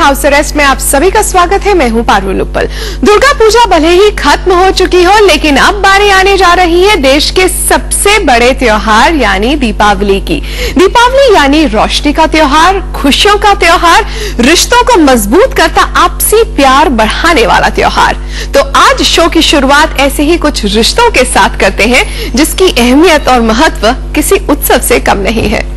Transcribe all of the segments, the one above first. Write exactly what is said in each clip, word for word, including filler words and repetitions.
House arrest में आप सभी का स्वागत है। मैं हूं पारुल उपल। दुर्गा पूजा भले ही खत्म हो चुकी हो, लेकिन अब बारी आने जा रही है देश के सबसे बड़े त्योहार यानी दीपावली की। दीपावली यानी रोशनी का त्योहार, खुशियों का त्योहार, रिश्तों को मजबूत करता आपसी प्यार बढ़ाने वाला त्योहार। तो आज शो की शुरुआत ऐसे ही कुछ रिश्तों के साथ करते हैं जिसकी अहमियत और महत्व किसी उत्सव से कम नहीं है।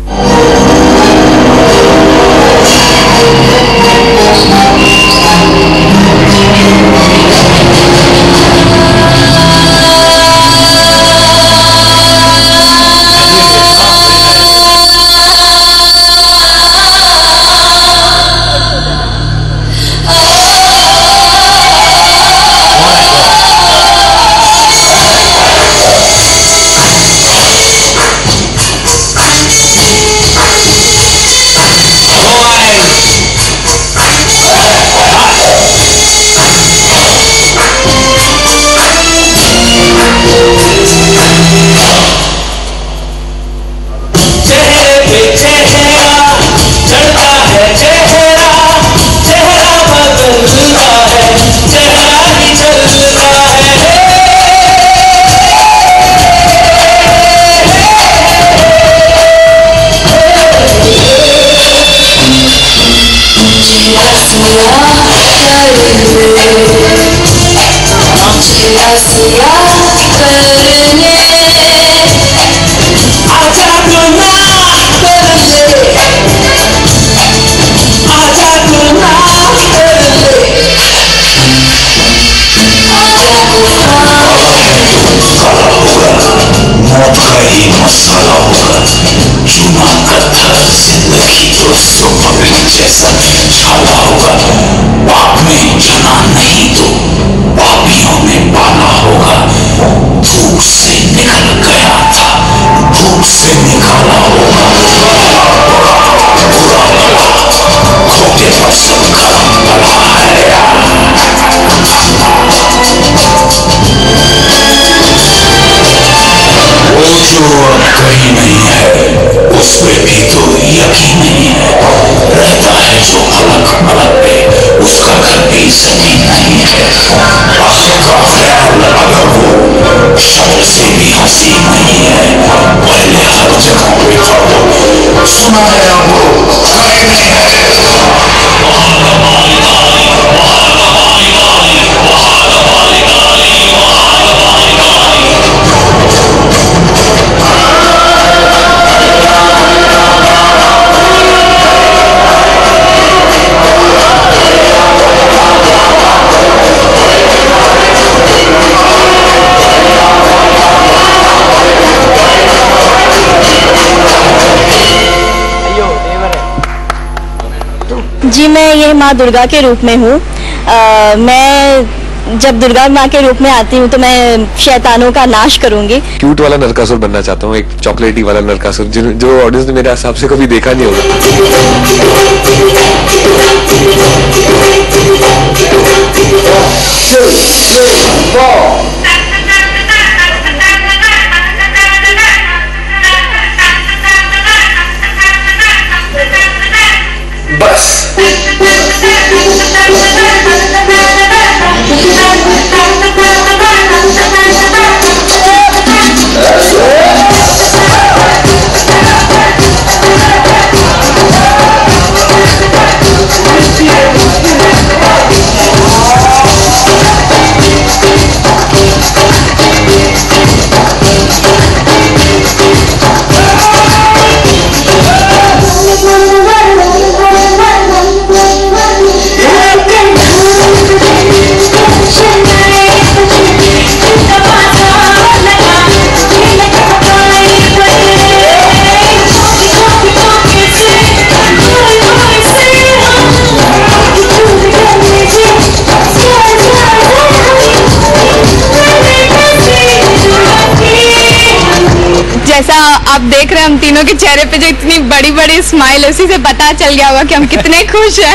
कहीं नहीं है उसमें भी तो यकीन नहीं है। रहता है जो अलग अलग पे उसका घर भी जमीन नहीं है। आखिर का ख्याल अगर वो शब्द से भी हंसी नहीं है, पहले हर जगह पे खड़ो सुना है अब कहीं नहीं है। जी, मैं ये माँ दुर्गा के रूप में हूँ। मैं जब दुर्गा माँ के रूप में आती हूँ तो मैं शैतानों का नाश करूंगी। क्यूट वाला नरकासुर बनना चाहता हूँ, एक चॉकलेटी वाला नरकासुर जो ऑडियंस ने मेरे हिसाब से कभी देखा नहीं होगा। बस जैसा आप देख रहे हैं हम तीनों के चेहरे पे जो इतनी बड़ी बड़ी स्माइल, उसी से पता चल गया होगा कि हम कितने खुश हैं।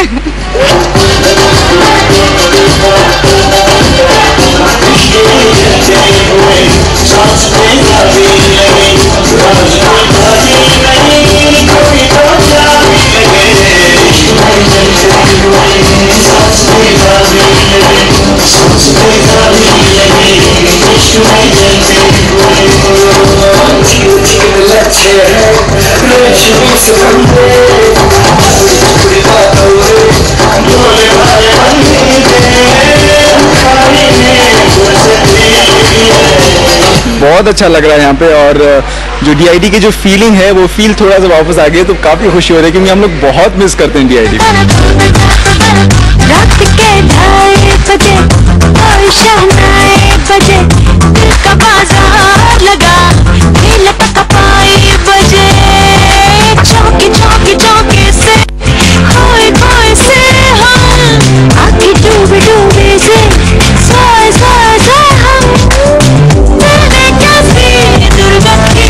बहुत अच्छा लग रहा है यहाँ पे, और जो डी आई डी की जो फीलिंग है वो फील थोड़ा सा वापस आ गई, तो काफी खुशी हो रही है क्योंकि हम लोग बहुत मिस करते हैं डी आई डी। रात के ढाई बजे और शहनाई बजे दिल का बाजार लगा, खेल तक पाई बजे चौकी चौकी चौकी से खोए खोए से हम आँखें डूबे डूबे से सोए सोए से हम मैंने कैसी दुर्गति।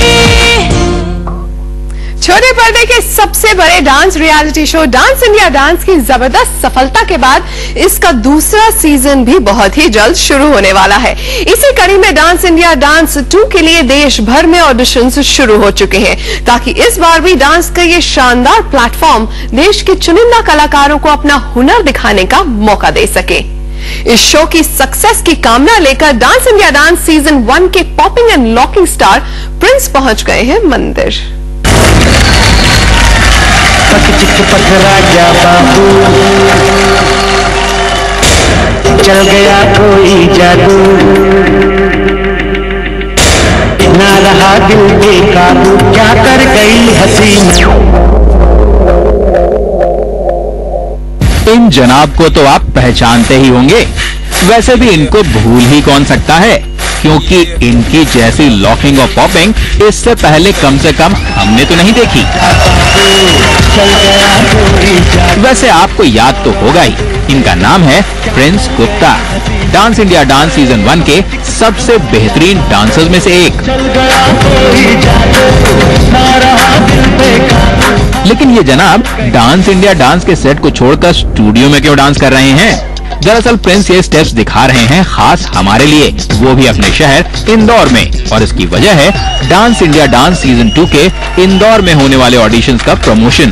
छोटे पर्दे के सबसे बड़े dance reality show dance India dance की जबरदस्त सफलता के बाद इसका दूसरा सीजन भी बहुत ही जल्द शुरू होने वाला है। इसी कड़ी में डांस इंडिया डांस टू के लिए देश भर में ऑडिशंस शुरू हो चुके हैं, ताकि इस बार भी डांस का ये शानदार प्लेटफॉर्म देश के चुनिंदा कलाकारों को अपना हुनर दिखाने का मौका दे सके। इस शो की सक्सेस की कामना लेकर dance India dance season one के popping and locking star Prince पहुंच गए हैं मंदिर। पकड़ा गया बाबू, चल गया कोई जादू, ना रहा दिल बेकाबू, क्या कर गई हसीना। इन जनाब को तो आप पहचानते ही होंगे, वैसे भी इनको भूल ही कौन सकता है, क्योंकि इनकी जैसी लॉकिंग और पॉपिंग इससे पहले कम से कम हमने तो नहीं देखी। वैसे आपको याद तो होगा ही, इनका नाम है Prince Gupta, dance India dance season one के सबसे बेहतरीन डांसर्स में से एक। लेकिन ये जनाब डांस इंडिया डांस के सेट को छोड़कर स्टूडियो में क्यों डांस कर रहे हैं? दरअसल प्रिंस ये स्टेप्स दिखा रहे हैं खास हमारे लिए, वो भी अपने शहर इंदौर में, और इसकी वजह है dance India dance season two के इंदौर में होने वाले ऑडिशंस का प्रमोशन।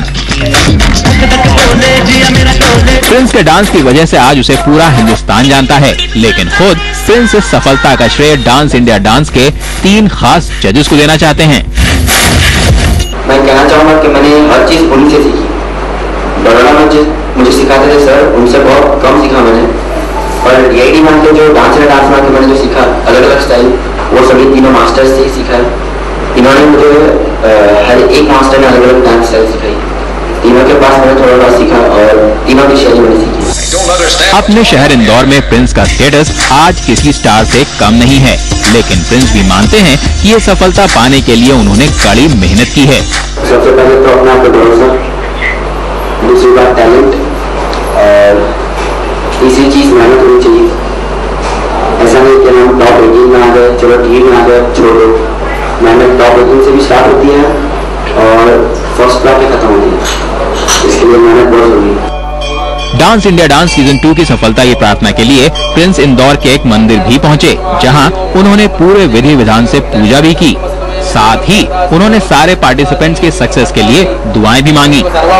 प्रिंस के डांस की वजह से आज उसे पूरा हिंदुस्तान जानता है, लेकिन खुद प्रिंस इस सफलता का श्रेय डांस इंडिया डांस के तीन खास जजेस को देना चाहते हैं। मैं कहना चाहूंगा कि मैंने हर चीज उन्हीं से सीखी। बड़ौदा में जो मुझे सिखाते थे सर, उनसे बहुत कम सीखा मैंने, और डी आई डी मान के जो डांस है डांस मान के मैंने जो सीखा अलग अलग स्टाइल, वो सभी तीनों मास्टर्स से ही सीखा है। इन्होंने मुझे हर एक मास्टर ने अलग अलग डांस स्टाइल सिखाई, तीनों के पास मैंने थोड़ा थोड़ा सीखा और तीनों की शैली मैंने सीखी। अपने शहर इंदौर में प्रिंस का स्टेटस आज किसी स्टार से कम नहीं है, लेकिन प्रिंस भी मानते हैं कि ये सफलता पाने के लिए उन्होंने कड़ी मेहनत की है। सबसे पहले तो अपना पे भरोसा, दूसरी बात टैलेंट, और तीसरी चीज मेहनत होनी चाहिए। ऐसा नहीं कि हम टॉप एटीन में आ गए, चलो टीवी में आ गए, छोड़ो। मेहनत टॉप एटीन से भी स्टार्ट होती है और फर्स्ट क्लास पे खत्म होती है, इसके लिए मेहनत बहुत जरूरी है। Dance India dance season two की सफलता की प्रार्थना के लिए प्रिंस इंदौर के एक मंदिर भी पहुंचे, जहां उन्होंने पूरे विधि विधान से पूजा भी की। साथ ही उन्होंने सारे पार्टिसिपेंट्स के सक्सेस के लिए दुआएं भी मांगी।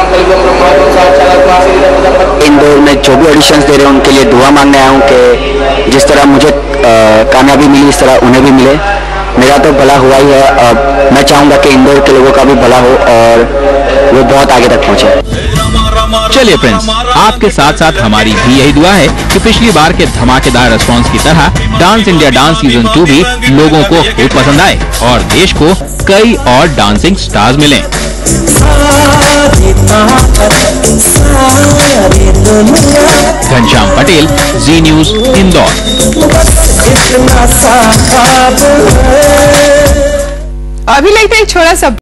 इंदौर में जो भी ऑडिशंस दे रहे हैं उनके लिए दुआ मांगने आया हूँ कि जिस तरह मुझे कामयाबी मिली इस तरह उन्हें भी मिले। मेरा तो भला हुआ ही है, अब मैं चाहूंगा कि इंदौर के लोगों का भी भला हो और वो बहुत आगे तक पहुंचे। चलिए प्रिंस, आपके साथ साथ हमारी भी यही दुआ है कि पिछली बार के धमाकेदार रिस्पांस की तरह dance India dance season two भी लोगों को खूब पसंद आए और देश को कई और डांसिंग स्टार्स मिलें। Ghanshyam Patel, Zee news, Indore. अभी लेते एक छोटा सा